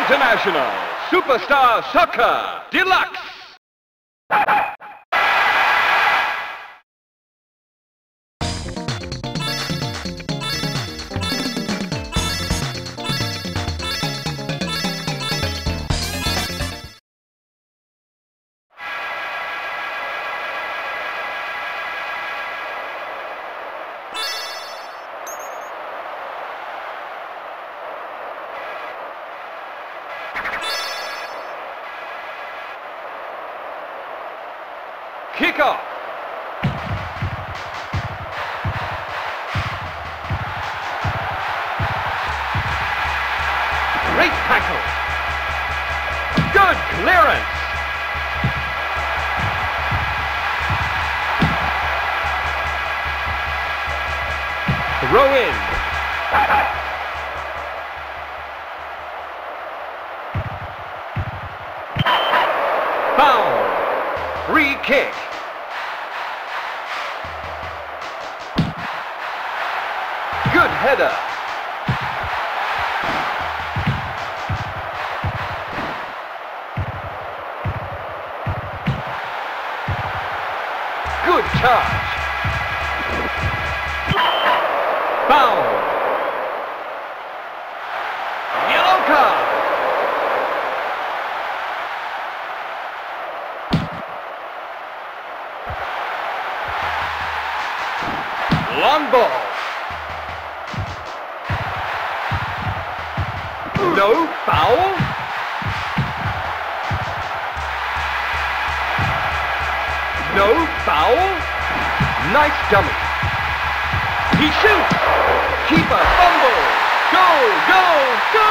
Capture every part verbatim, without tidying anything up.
International Superstar Soccer Deluxe. Kickoff. Great tackle. Good clearance. Throw in. Foul. Free kick. Good header. Good charge. Foul. Yellow card. Long ball. No foul? No foul? Nice dummy. He shoots. Keeper fumble. Go, go, go!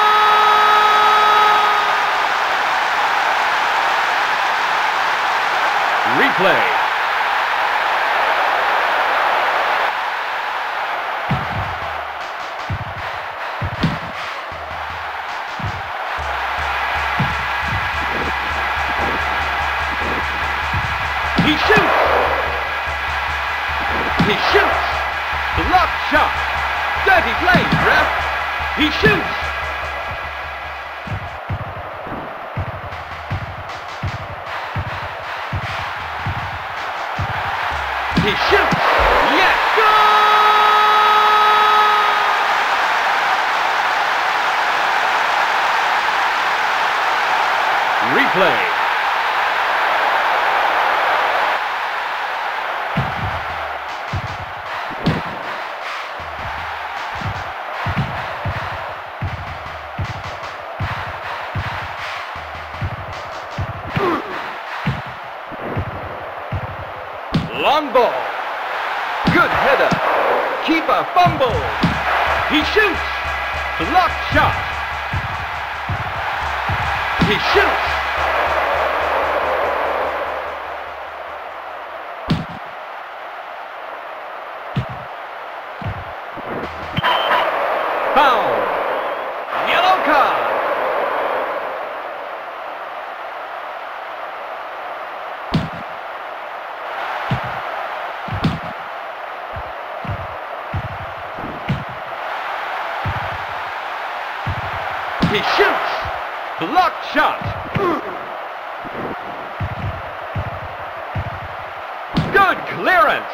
Replay. He shoots! He shoots! Block shot! Dirty play, ref! He shoots! He shoots! Yes! Goal! Replay. Long ball. Good header. Keeper fumble. He shoots. Block shot. He shoots. Foul. Yellow card. He shoots! Block shot! Good clearance!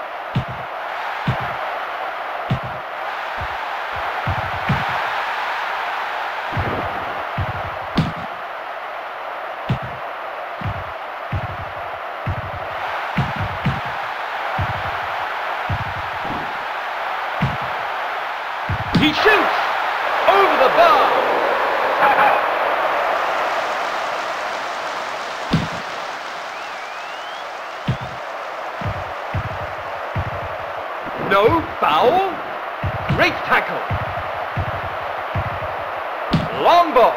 He shoots! Over the bar! No foul. Great tackle. Long ball.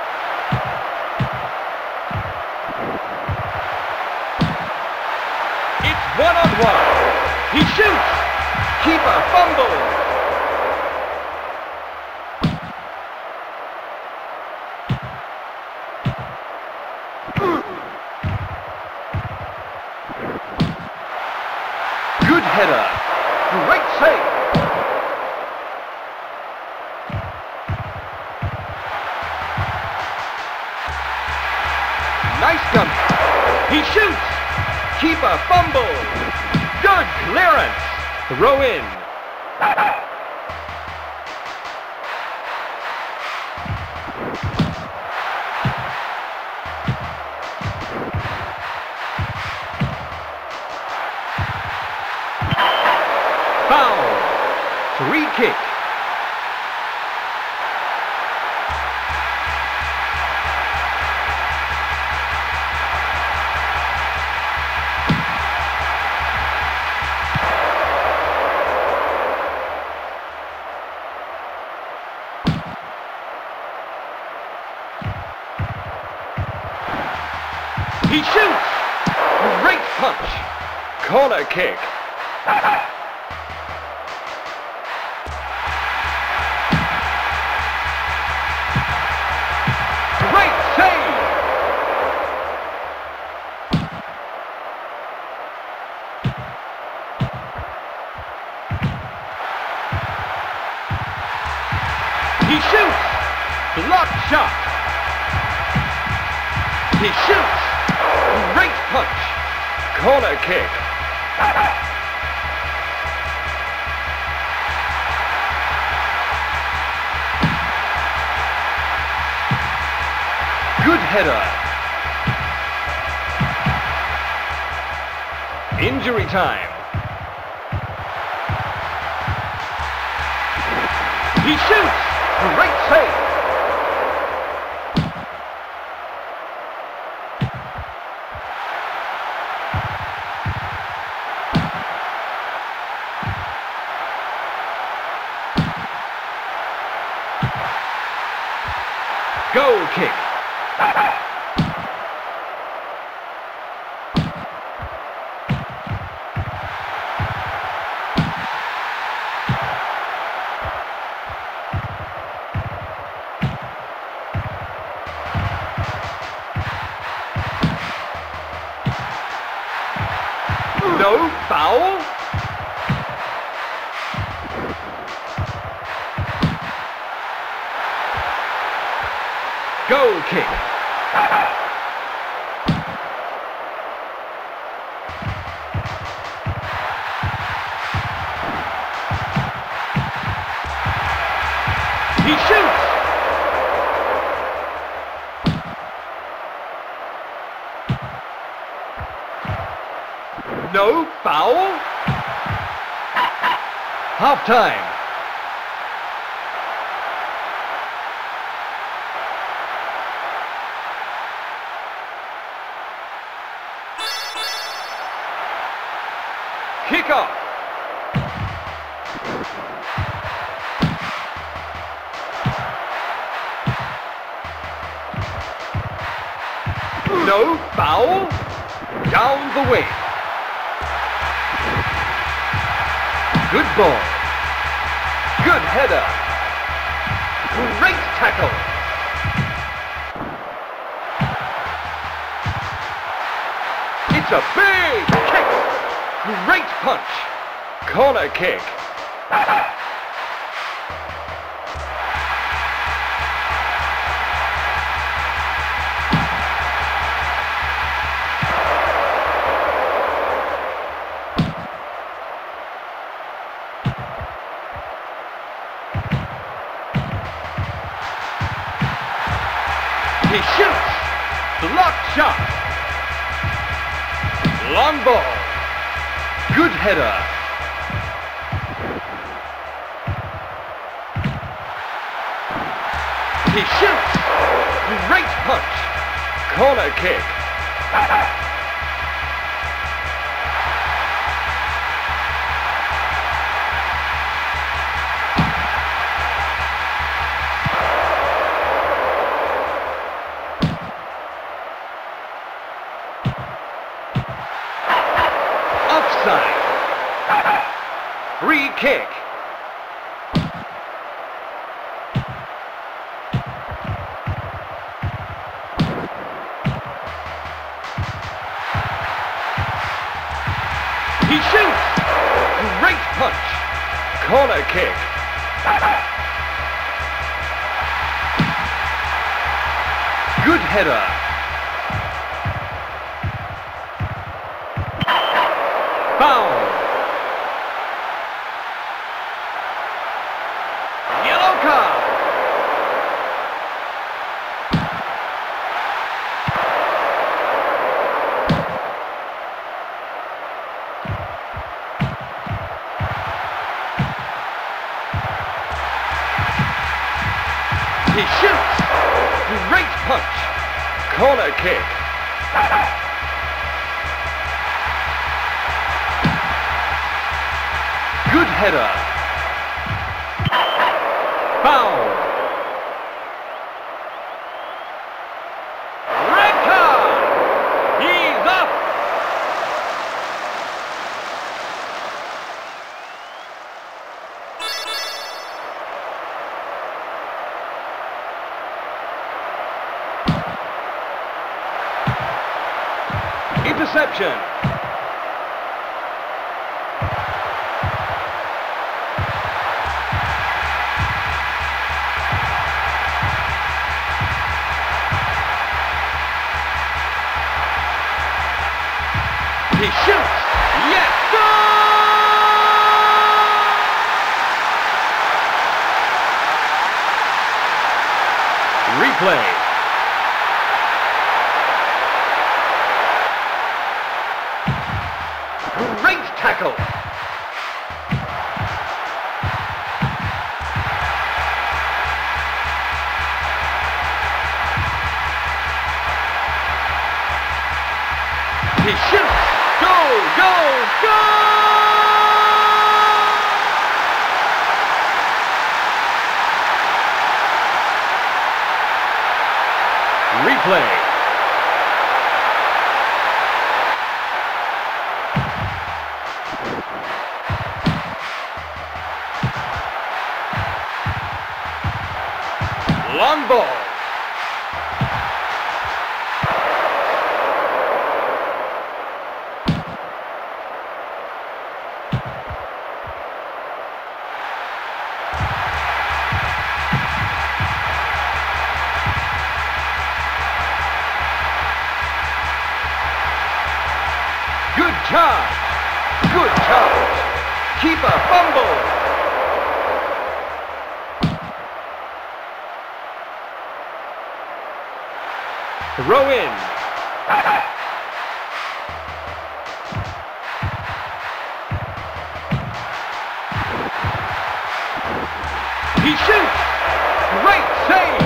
It's one on one. He shoots. Keeper fumble. Good header. Great save. He shoots! Keeper fumbles! Good clearance! Throw in! Foul! Free kick! He shoots! Great punch! Corner kick! Great save! He shoots! Blocked shot! He shoots! Great punch! Corner kick! Good header! Injury time! He shoots! Great save! Goal kick. No foul. Goal kick. He shoots. No foul. Half time. Kick off. No foul. Down the wing. Good ball. Good header. Great tackle. It's a big kick. Great punch. Corner kick. He shoots. Blocked shot. Long ball. Good header. He shoots. Great punch. Corner kick. Offside. Free kick. He shoots. Great punch. Corner kick. Good header. Corner kick. Good header. Foul. Red card. He's up. Interception. He shoots. Yes, goal! Replay. Great tackle. He shoots. Goal, goal, goal! Replay. Long ball. Good charge. Good charge. Keeper fumble. Throw in. He shoots. Great save.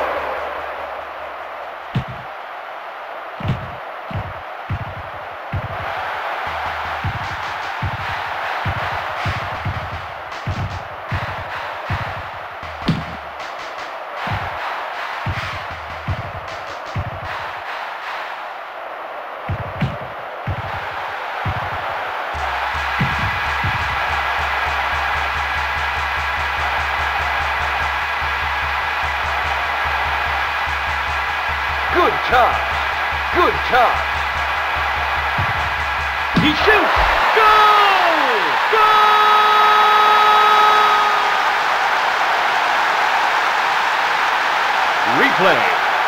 Good charge. Good charge. He shoots. Goal! Goal! Replay.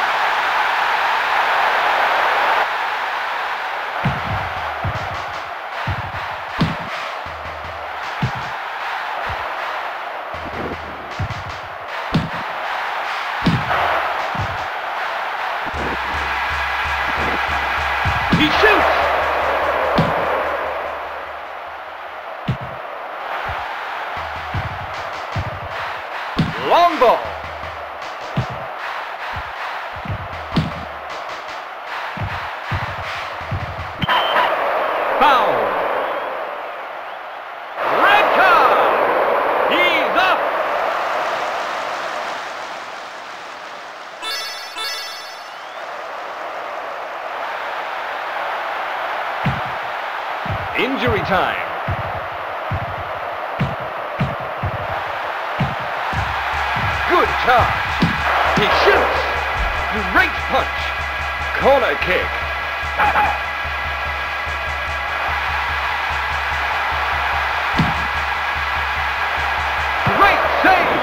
He shoots! Long ball. Foul. Red card. He's up. Injury time. Good charge. He shoots. Great punch. Corner kick. Great save.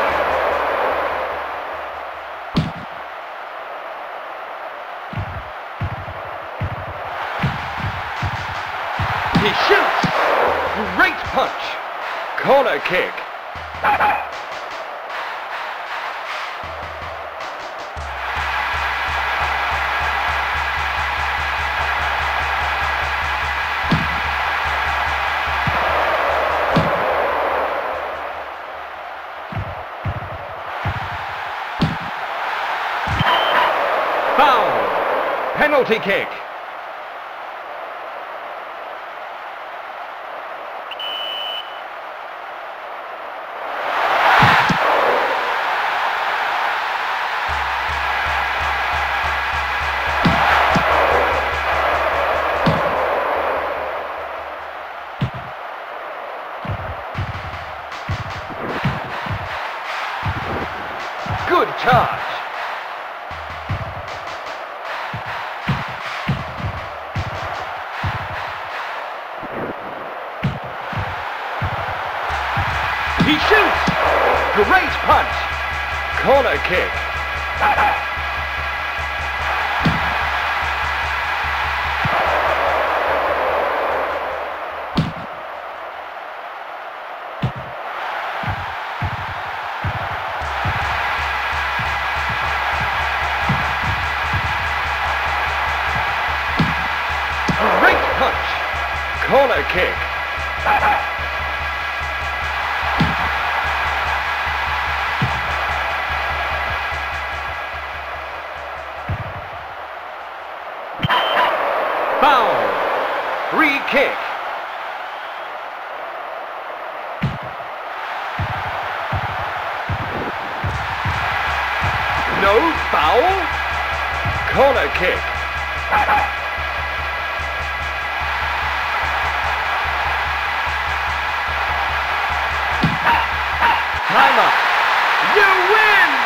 He shoots. Great punch. Corner kick. Foul. Penalty kick. Good charge. He shoots! Great punch! Corner kick. Great punch! Corner kick. Foul! Free kick. No foul? Corner kick. Time up. You win!